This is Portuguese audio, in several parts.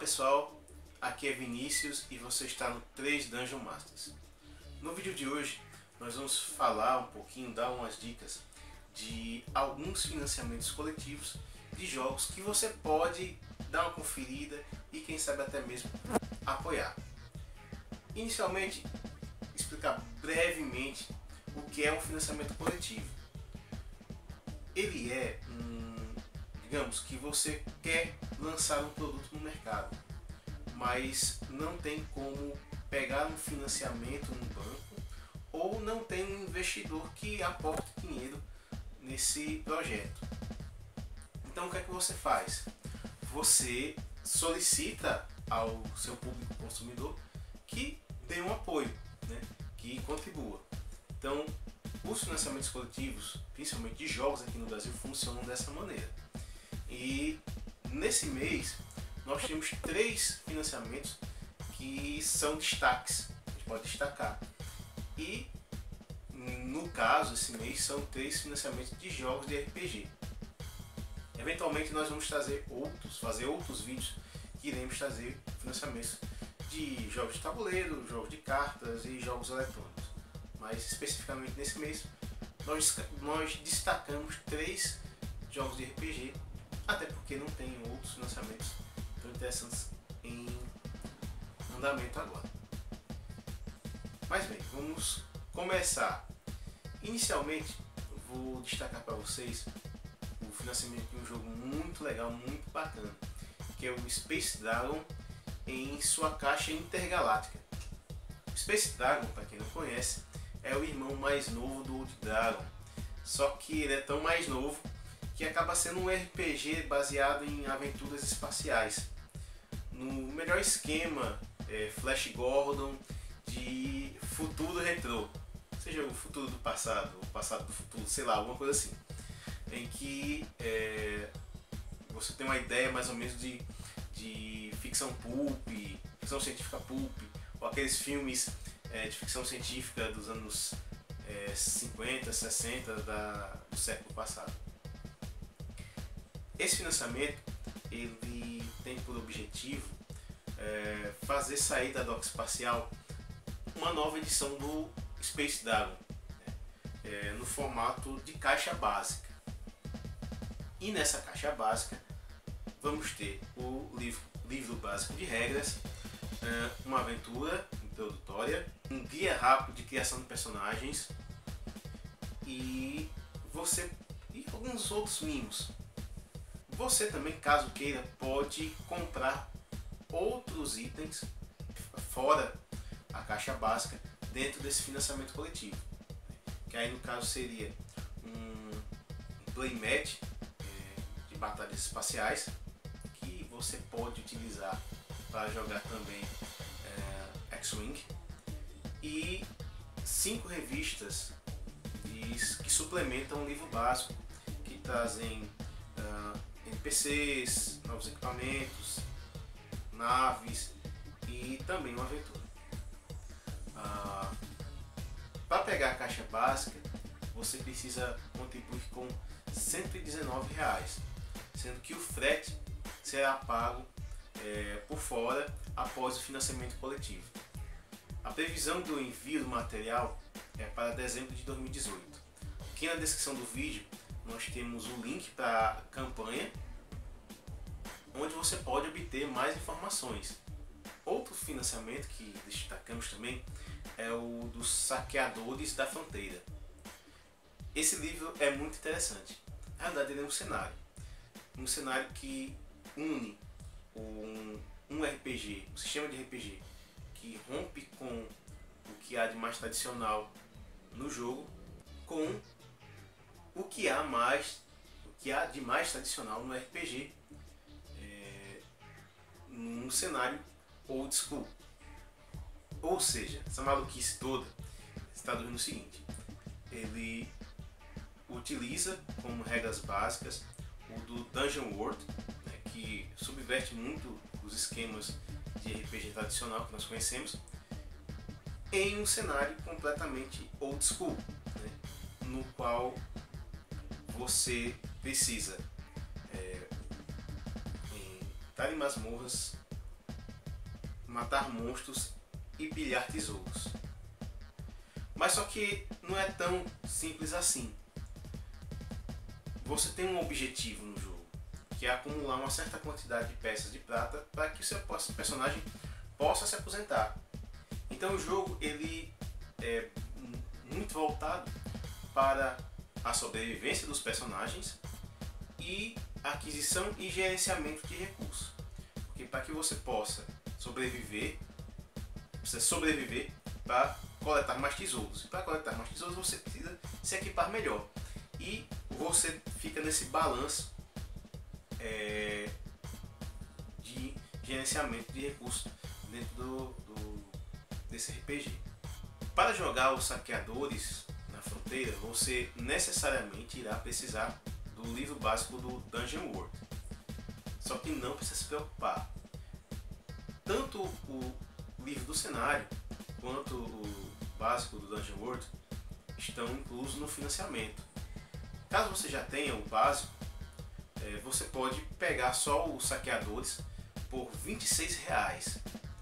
pessoal, aqui é Vinícius e você está no 3 Dungeon Masters. No vídeo de hoje nós vamos falar um pouquinho, dar umas dicas de alguns financiamentos coletivos de jogos que você pode dar uma conferida e quem sabe até mesmo apoiar. Inicialmente, explicar brevemente o que é um financiamento coletivo. Ele é digamos que você quer lançar um produto no mercado, mas não tem como pegar um financiamento no banco ou não tem um investidor que aporte dinheiro nesse projeto. Então o que é que você faz? Você solicita ao seu público consumidor que dê um apoio, né? Que contribua. Então os financiamentos coletivos, principalmente de jogos aqui no Brasil, funcionam dessa maneira. E nesse mês nós temos 3 financiamentos que são destaques, a gente pode destacar. E no caso, esse mês são 3 financiamentos de jogos de RPG. Eventualmente nós vamos fazer outros vídeos que iremos trazer financiamentos de jogos de tabuleiro, jogos de cartas e jogos eletrônicos. Mas especificamente nesse mês nós destacamos 3 jogos de RPG, até porque não tem outros financiamentos tão interessantes em andamento agora. Mas bem, vamos começar. Inicialmente eu vou destacar para vocês o financiamento de um jogo muito legal, muito bacana, que é o Space Dragon em sua caixa intergaláctica. O Space Dragon, para quem não conhece, é o irmão mais novo do Old Dragon, só que ele é tão mais novo que acaba sendo um RPG baseado em aventuras espaciais, no melhor esquema Flash Gordon de futuro retrô, seja o futuro do passado, o passado do futuro, sei lá, alguma coisa assim, em que você tem uma ideia mais ou menos de ficção pulp, ficção científica pulp, ou aqueles filmes de ficção científica dos anos 50, 60 do século passado. Esse financiamento ele tem por objetivo fazer sair da doca espacial uma nova edição do Space Dragon, no formato de caixa básica. E nessa caixa básica vamos ter o livro básico de regras, uma aventura introdutória, um guia rápido de criação de personagens e alguns outros mimos. Você também, caso queira, pode comprar outros itens fora a caixa básica dentro desse financiamento coletivo, que aí no caso seria um playmat de batalhas espaciais que você pode utilizar para jogar também X-Wing, e 5 revistas que suplementam o livro básico, que trazem NPCs, novos equipamentos, naves e também uma aventura. Para pegar a caixa básica você precisa contribuir com R$ 119, sendo que o frete será pago por fora após o financiamento coletivo. A previsão do envio do material é para dezembro de 2018. Aqui na descrição do vídeo nós temos o link para a campanha, onde você pode obter mais informações. Outro financiamento que destacamos também é o dos Saqueadores da Fronteira. Esse livro é muito interessante. Na verdade ele é um cenário que une um RPG, um sistema de RPG que rompe com o que há de mais tradicional no jogo, com o que há de mais tradicional no RPG, num cenário old school. Ou seja, essa maluquice toda se traduz no seguinte: ele utiliza como regras básicas o do Dungeon World, né, que subverte muito os esquemas de RPG tradicional que nós conhecemos, em um cenário completamente old school, né, no qual você precisa estar em masmorras matar monstros e pilhar tesouros. Mas só que não é tão simples assim. Você tem um objetivo no jogo, que é acumular uma certa quantidade de peças de prata para que o seu personagem possa se aposentar. Então o jogo ele é muito voltado para a sobrevivência dos personagens e aquisição e gerenciamento de recursos. Porque para que você possa sobreviver, precisa sobreviver para coletar mais tesouros. E para coletar mais tesouros você precisa se equipar melhor. E você fica nesse balanço de gerenciamento de recursos dentro desse RPG. Para jogar os saqueadores na fronteira, você necessariamente irá precisar do livro básico do Dungeon World. Só que não precisa se preocupar. Tanto o livro do cenário quanto o básico do Dungeon World estão inclusos no financiamento. Caso você já tenha o básico, você pode pegar só os saqueadores por R$26.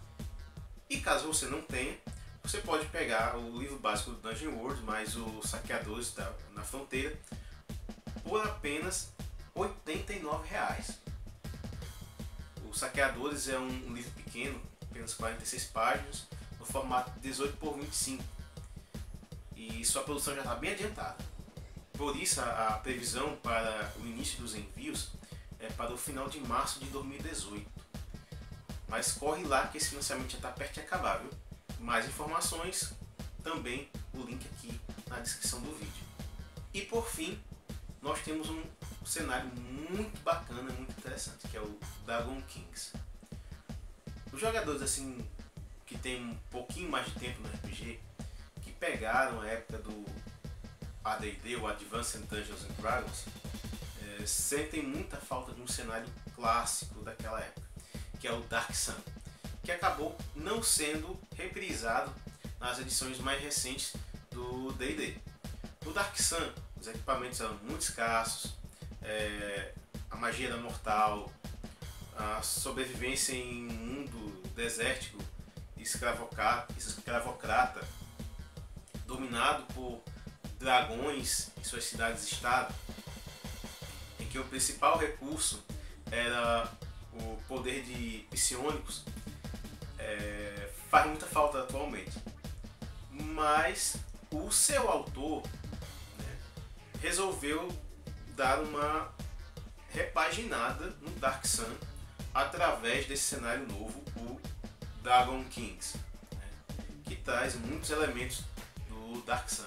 E caso você não tenha, você pode pegar o livro básico do Dungeon World mais os saqueadores na fronteira por apenas R$89. Os saqueadores é um livro pequeno, apenas 46 páginas, no formato 18 por 25. E sua produção já está bem adiantada. Por isso a previsão para o início dos envios é para o final de março de 2018. Mas corre lá que esse financiamento já está perto de acabar, viu? Mais informações, também o link aqui na descrição do vídeo. E por fim, nós temos um cenário muito bacana, muito interessante, que é o Dragon Kings. Os jogadores assim que tem um pouquinho mais de tempo no RPG, que pegaram a época do AD&D, o Advanced Dungeons and Dragons, sentem muita falta de um cenário clássico daquela época, que é o Dark Sun, que acabou não sendo reprisado nas edições mais recentes do D&D. No Dark Sun, os equipamentos eram muito escassos, a magia era mortal, a sobrevivência em um mundo desértico e escravocrata, dominado por dragões em suas cidades-estado, em que o principal recurso era o poder de psionicos, faz muita falta atualmente. Mas o seu autor, né, resolveu dar uma repaginada no Dark Sun através desse cenário novo, o Dragon Kings, né, que traz muitos elementos do Dark Sun,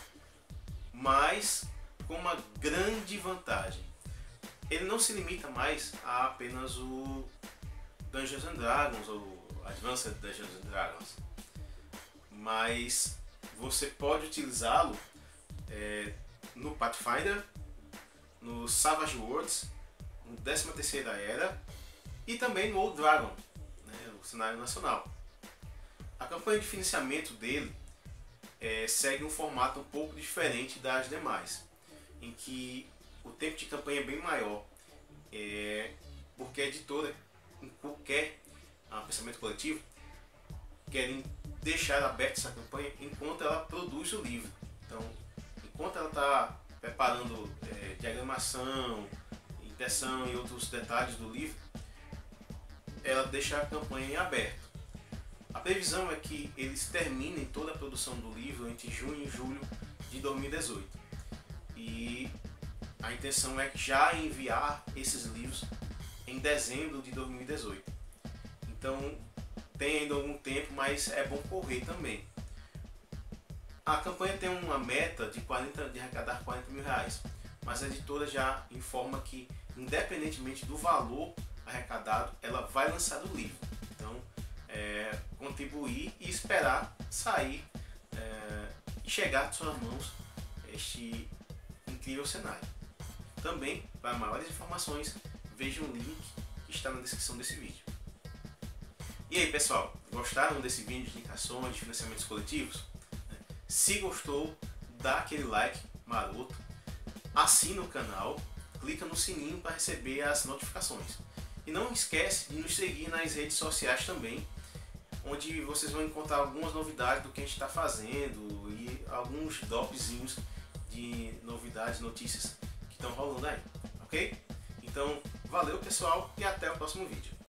mas com uma grande vantagem. Ele não se limita mais a apenas o Dungeons and Dragons ou Advanced Dungeons and Dragons, mas você pode utilizá-lo no Pathfinder, no Savage Worlds, no 13ª Era e também no Old Dragon, né, o cenário nacional. A campanha de financiamento dele segue um formato um pouco diferente das demais, em que o tempo de campanha é bem maior, porque a editora, em qualquer pensamento coletivo, querem deixar aberta essa campanha enquanto ela produz o livro. Então, enquanto ela está preparando diagramação, impressão e outros detalhes do livro, ela deixa a campanha em aberto. A previsão é que eles terminem toda a produção do livro entre junho e julho de 2018. E a intenção é já enviar esses livros em dezembro de 2018. Então tem ainda algum tempo, mas é bom correr também. A campanha tem uma meta de arrecadar R$40.000, mas a editora já informa que, independentemente do valor arrecadado, ela vai lançar o livro. Então, contribuir e esperar sair e chegar de suas mãos este incrível cenário. Também, para maiores informações, veja o link que está na descrição desse vídeo. E aí, pessoal, gostaram desse vídeo de indicações de financiamentos coletivos? Se gostou, dá aquele like maroto, assina o canal, clica no sininho para receber as notificações. E não esquece de nos seguir nas redes sociais também, onde vocês vão encontrar algumas novidades do que a gente está fazendo e alguns dropzinhos de novidades, notícias que estão rolando aí, ok? Então, valeu pessoal e até o próximo vídeo.